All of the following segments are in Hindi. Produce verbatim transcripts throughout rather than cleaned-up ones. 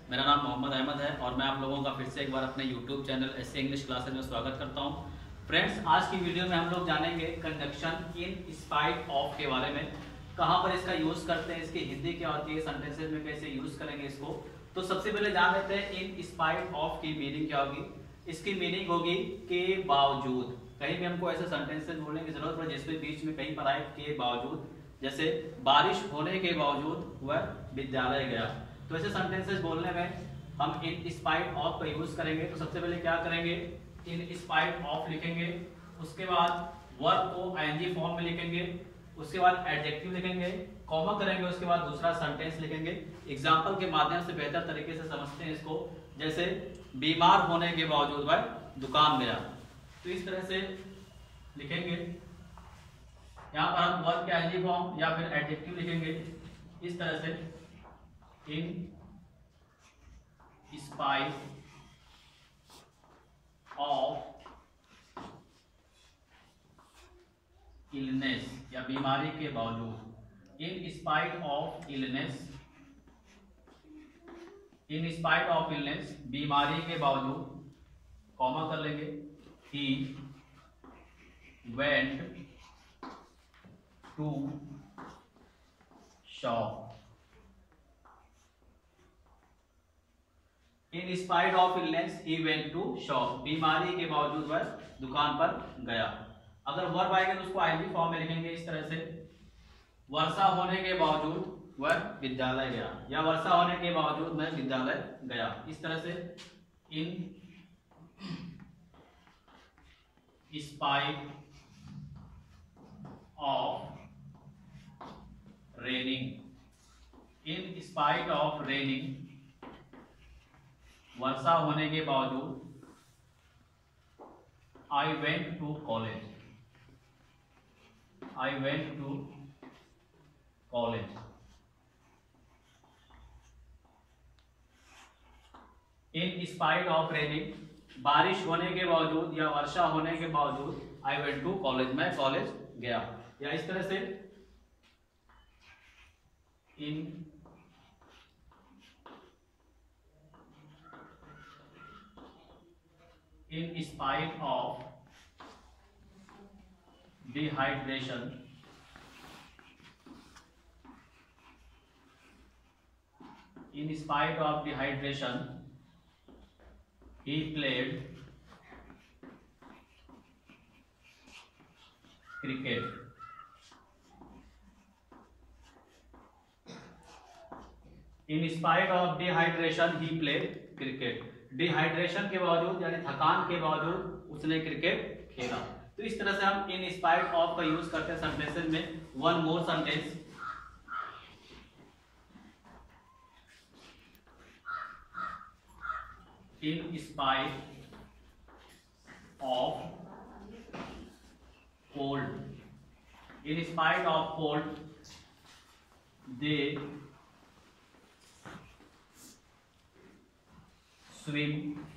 मेरा नाम मोहम्मद अहमद है और मैं आप लोगों का फिर से एक बार अपने YouTube channel SA English classes में स्वागत करता हूं। फ्रेंड्स, आज की वीडियो में हम लोग जानेंगे कंजंक्शन इन स्पाइट ऑफ के बारे में। कहां पर इसका यूज करते हैं, इसकी हिंदी क्या होती है, सेंटेंसेस में कैसे यूज करेंगे इसको। तो सबसे पहले जान लेते हैं इन स्पाइट ऑफ की मीनिंग क्या होगी। इसकी मीनिंग होगी के बावजूद। कहीं भी हमको ऐसे सेंटेंसेस बोलने की जरूरत पड़े जिसमें बीच में कहीं पर आए के बावजूद, जैसे बारिश होने के बावजूद वह विद्यालय गया। तो ऐसे सेंटेंसेस बोलने में हम इन स्पाइट ऑफ का यूज करेंगे। तो सबसे पहले क्या करेंगे, इन स्पाइट ऑफ लिखेंगे, उसके बाद वर्ब को आईएनजी फॉर्म में लिखेंगे, उसके बाद एडजेक्टिव लिखेंगे, कॉमा करेंगे, उसके बाद दूसरा सेंटेंस लिखेंगे। एग्जांपल के माध्यम से बेहतर तरीके से समझते हैं इसको। जैसे बीमार होने के बावजूद वह दुकान गया, तो इस तरह से लिखेंगे। यहाँ पर हम वर्ब के आईएनजी फॉर्म या फिर एडजेक्टिव लिखेंगे इस तरह से, इन स्पाइट ऑफ इलनेस या बीमारी के बावजूद। In spite of illness, in spite of illness बीमारी के बावजूद, कॉमा कर लेंगे, he went to shop. In spite of illness he went to shop, बीमारी के बावजूद वह दुकान पर गया। अगर वर्ब आएगा तो उसको आईएनजी फॉर्म में लिखेंगे इस तरह से, वर्षा होने के बावजूद वह विद्यालय गया, या वर्षा होने के बावजूद मैं विद्यालय गया। इस तरह से in spite of raining, in spite of raining वर्षा होने के बावजूद, I went to college, I went to college. In spite of raining बारिश होने के बावजूद या वर्षा होने के बावजूद, आई वेंट टू कॉलेज, मैं कॉलेज गया। या इस तरह से in in spite of dehydration, in spite of dehydration he played cricket. In spite of dehydration he played cricket. Dehydration के बावजूद यानी थकान के बावजूद उसने क्रिकेट खेला। तो इस तरह से हम इन स्पाइट ऑफ का यूज करते हैं सेंटेंसेस में। One more sentence, in spite of cold, in spite of cold they swim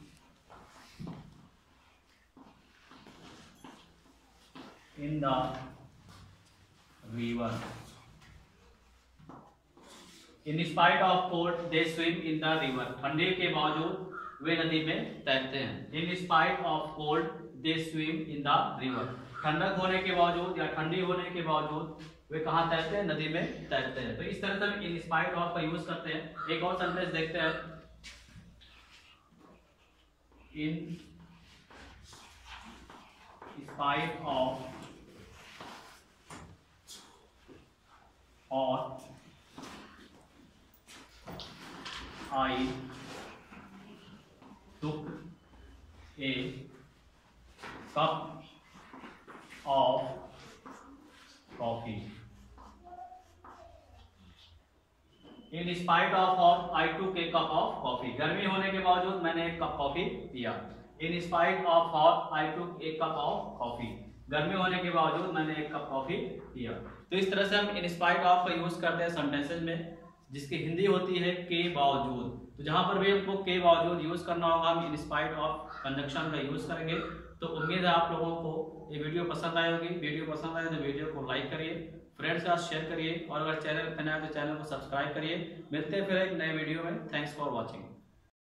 in the river. In spite of cold they swim in the river. ठंडी के बावजूद वे नदी में तैरते हैं। In spite of cold they swim in the river. ठंडक होने के बावजूद या ठंडी होने के बावजूद वे कहाँ तैरते हैं, नदी में तैरते हैं। तो इस तरह से हम इन स्पाइट ऑफ का यूज करते हैं। एक और सेंटेंस देखते हैं, in spite of hot I took a cup of coffee. In spite of hot I took a cup of coffee. गर्मी होने के बावजूद मैंने एक कप कॉफी पिया। In spite of hot I took a cup of coffee. गर्मी होने के बावजूद मैंने एक कप कॉफी पिया। तो इस तरह से हम इन स्पाइट ऑफ का यूज करते हैं सेंटेंसेस में, जिसकी हिंदी होती है के बावजूद। तो जहां पर भी हमको के बावजूद यूज करना होगा हम इन स्पाइट ऑफ कंजंक्शन का यूज करेंगे। तो उम्मीद है आप लोगों को ये वीडियो पसंद आई होगी। वीडियो पसंद आए तो वीडियो को लाइक करिए, फ्रेंड्स के साथ शेयर करिए और अगर चैनल पर नया है तो चैनल को सब्सक्राइब करिए। मिलते हैं फिर एक नए वीडियो में। Thanks for watching.